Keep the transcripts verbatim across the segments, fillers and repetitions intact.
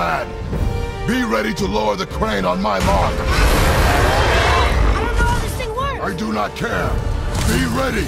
plan. Be ready to lower the crane on my mark. I don't know how this thing works. I do not care. Be ready.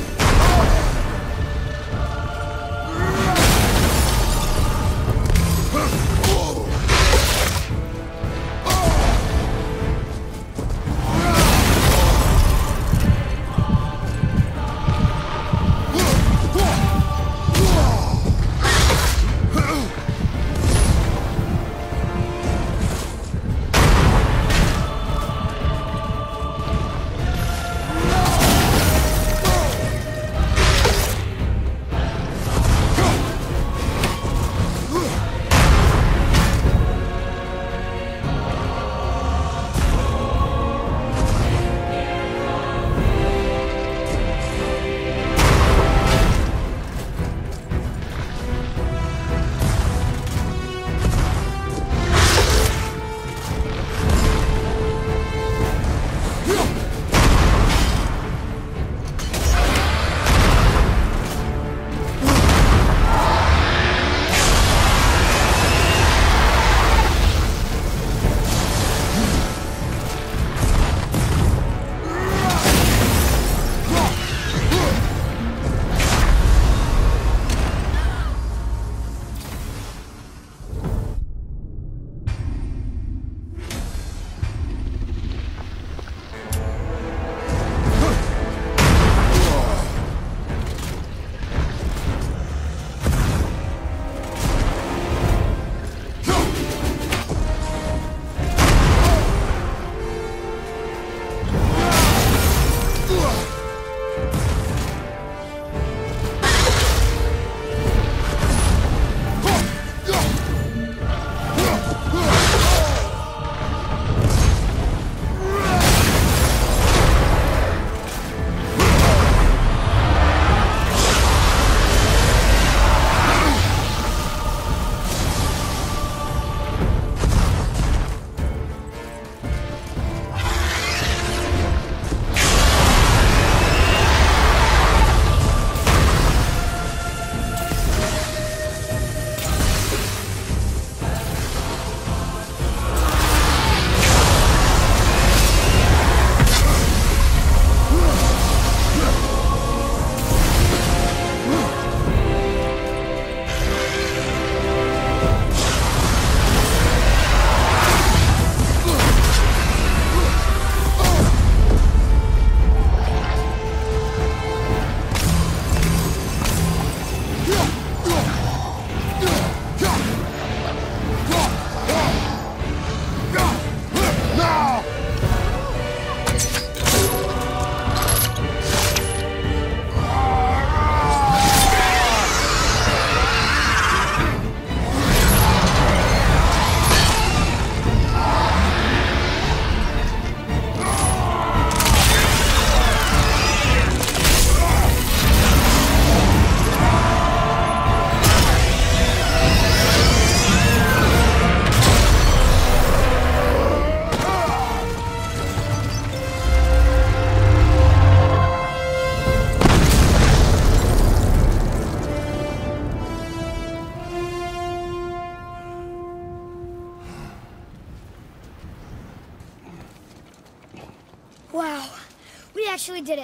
Wow, we actually did it.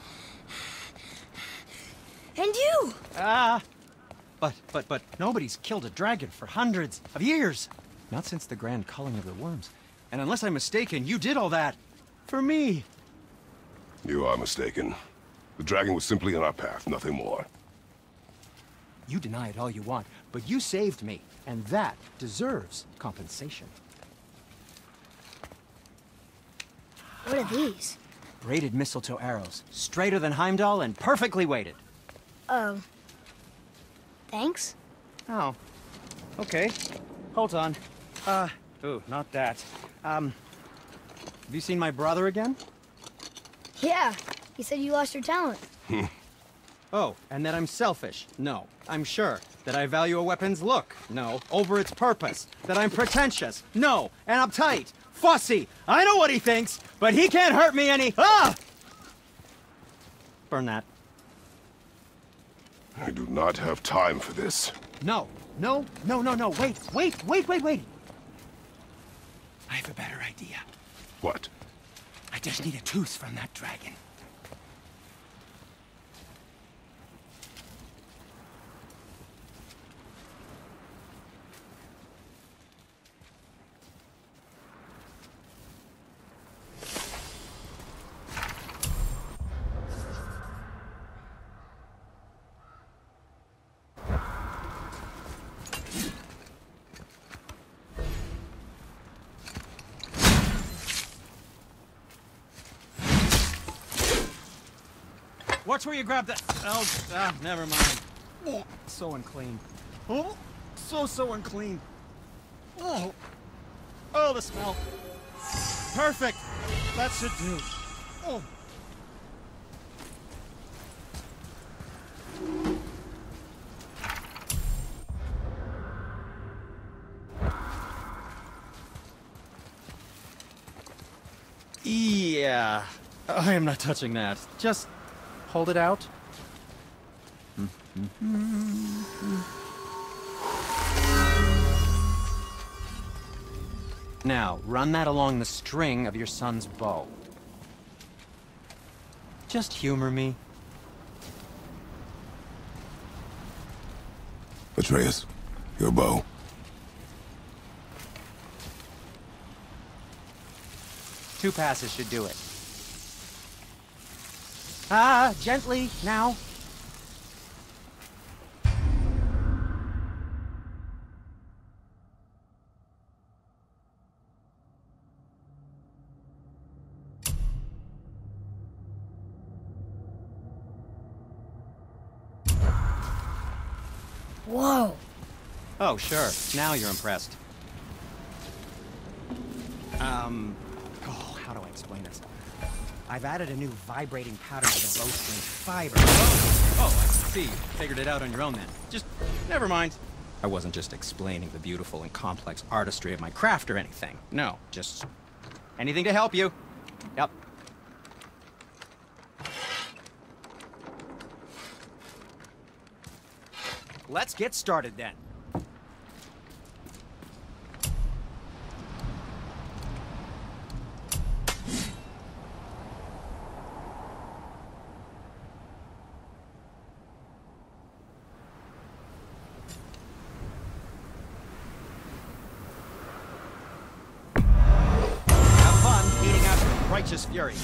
And you! Ah, but, but, but nobody's killed a dragon for hundreds of years. Not since the grand culling of the worms. And unless I'm mistaken, you did all that for me. You are mistaken. The dragon was simply in our path, nothing more. You deny it all you want, but you saved me, and that deserves compensation. What are these? Braided mistletoe arrows, straighter than Heimdall and perfectly weighted. Oh. Thanks? Oh. Okay. Hold on. Uh, ooh, not that. Um, have you seen my brother again? Yeah, he said you lost your talent. Oh, and that I'm selfish? No, I'm sure. That I value a weapon's look? No, over its purpose. That I'm pretentious? No, and uptight, fussy. I know what he thinks, but he can't hurt me any. Ah! Burn that. I do not have time for this. No, no, no, no, no. Wait, wait, wait, wait, wait. I have a better idea. What? I just need a tooth from that dragon. Watch where you grab that. Oh, ah, never mind. Oh, so unclean. Oh, so, so unclean. Oh, oh, the smell. Perfect. That should do. Oh. Yeah, I am not touching that. Just hold it out. Now, run that along the string of your son's bow. Just humor me. Atreus, your bow. Two passes should do it. Ah, gently, now. Whoa. Oh, sure. Now you're impressed. Um, oh, how do I explain this? I've added a new vibrating pattern to the bowstring fiber. Oh, oh, I see. Figured it out on your own then. Just, never mind. I wasn't just explaining the beautiful and complex artistry of my craft or anything. No, just anything to help you. Yep. Let's get started then. Have fun eating out righteous fury.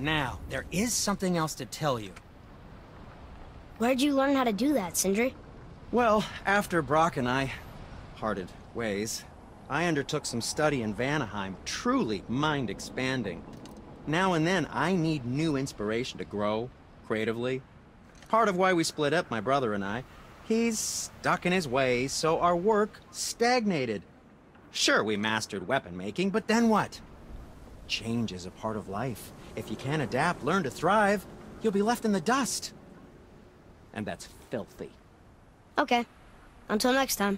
Now, there is something else to tell you. Where'd you learn how to do that, Sindri? Well, after Brock and I parted ways, I undertook some study in Vanaheim, truly mind-expanding. Now and then, I need new inspiration to grow, creatively. Part of why we split up, my brother and I. He's stuck in his ways, so our work stagnated. Sure, we mastered weapon making, but then what? Change is a part of life. If you can't adapt, learn to thrive, you'll be left in the dust. And that's filthy. Okay. Until next time.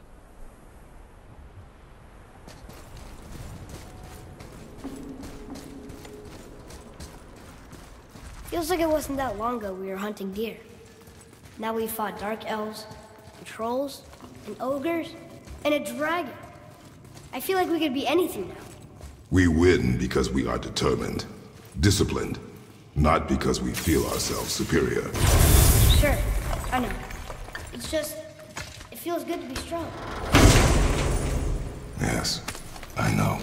Feels like it wasn't that long ago we were hunting deer. Now we fought dark elves, and trolls, and ogres, and a dragon. I feel like we could be anything now. We win because we are determined, disciplined, not because we feel ourselves superior. Sure, I know. It's just, it feels good to be strong. Yes, I know.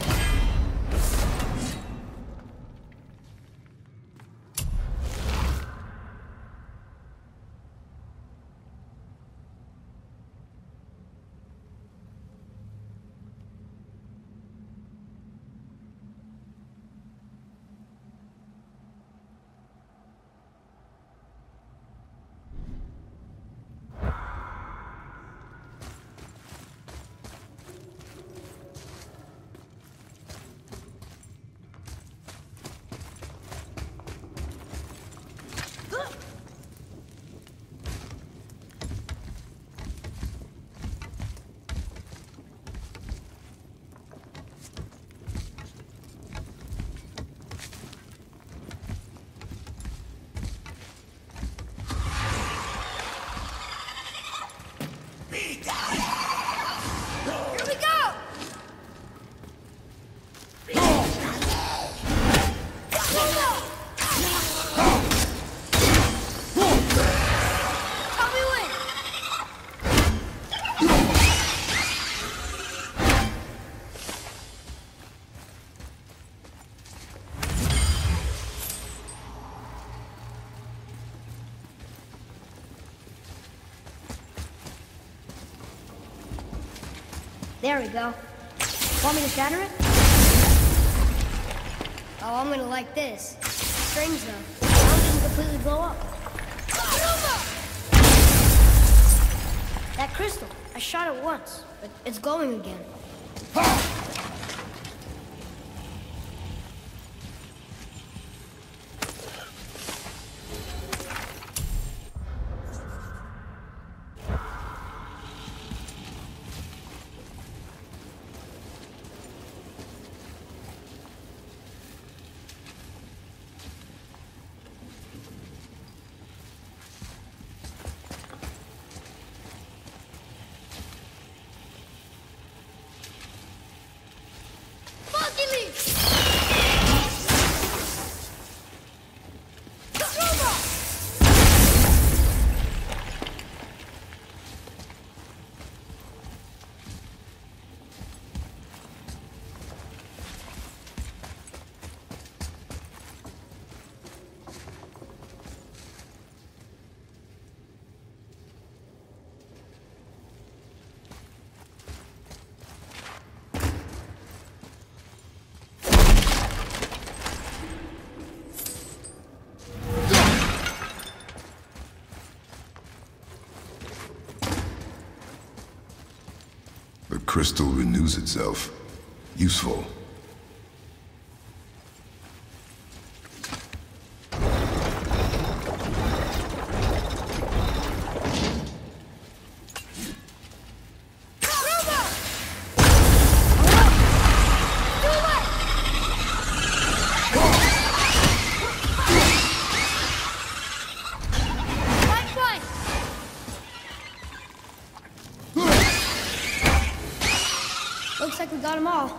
There we go. Want me to shatter it? Oh, I'm gonna like this. Strange though. It didn't completely blow up. That crystal. I shot it once, but it's glowing again. The crystal renews itself. Useful. Looks like we got them all.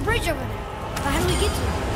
bridge over there. But how do we get to it?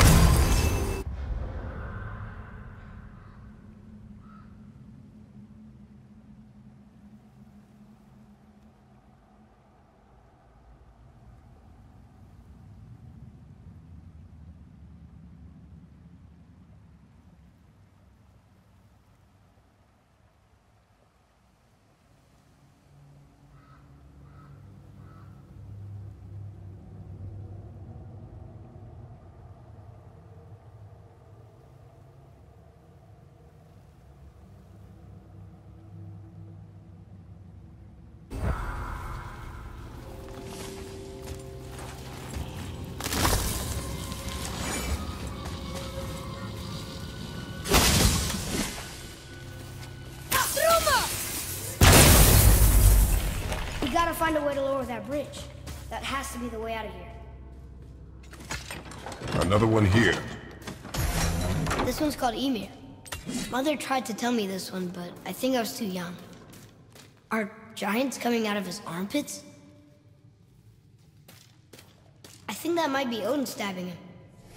We gotta find a way to lower that bridge. That has to be the way out of here. Another one here. This one's called Emir. Mother tried to tell me this one, but I think I was too young. Are giants coming out of his armpits? I think that might be Odin stabbing him.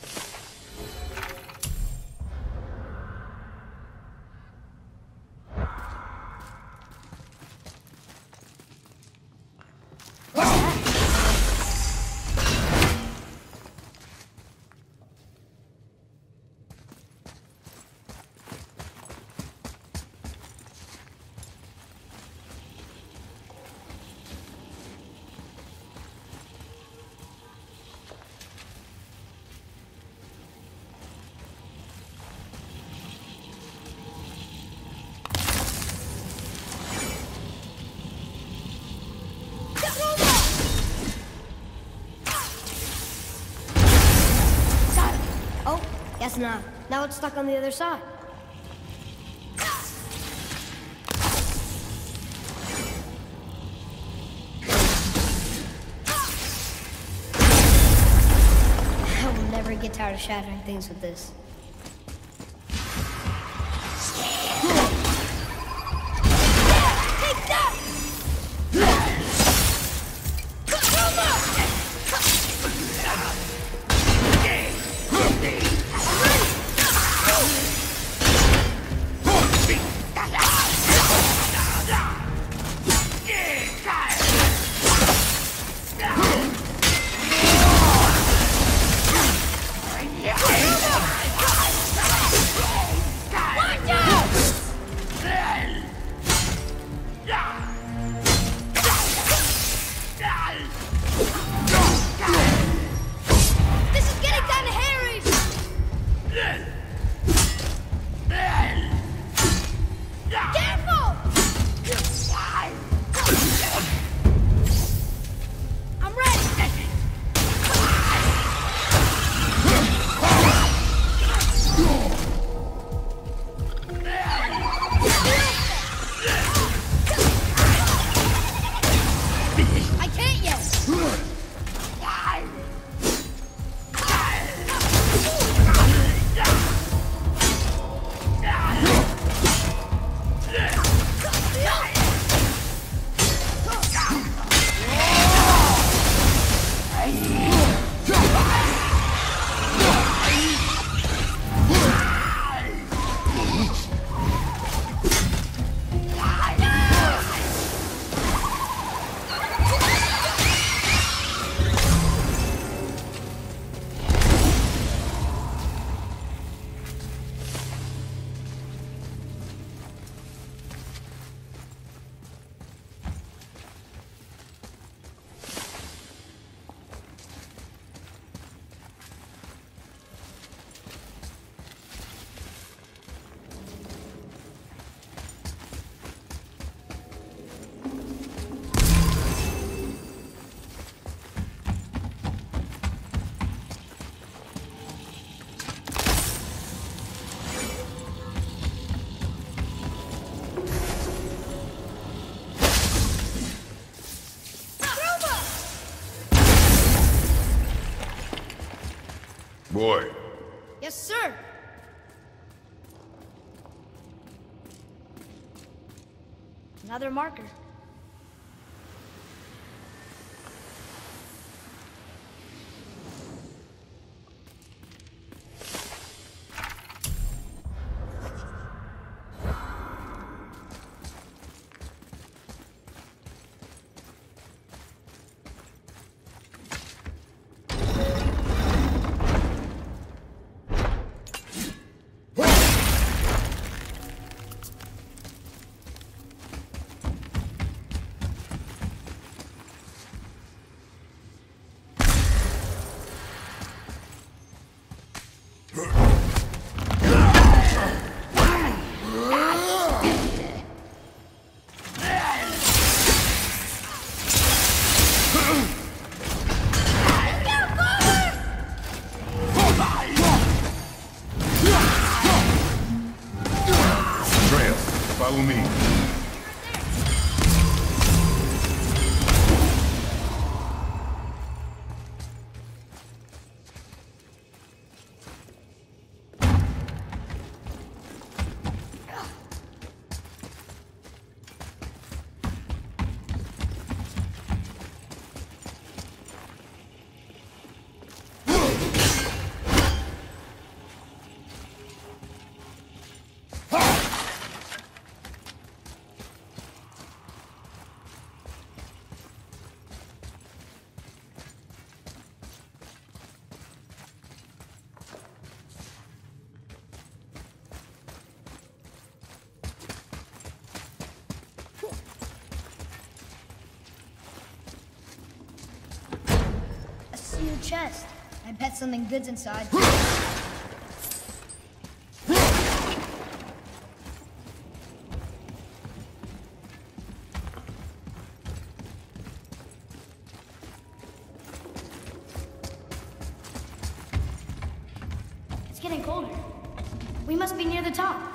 Guess not. Now it's stuck on the other side. I will never get tired of shattering things with this. Take that! Boy. Yes, sir. Another marker. to your chest? I bet something good's inside. It's getting colder. We must be near the top.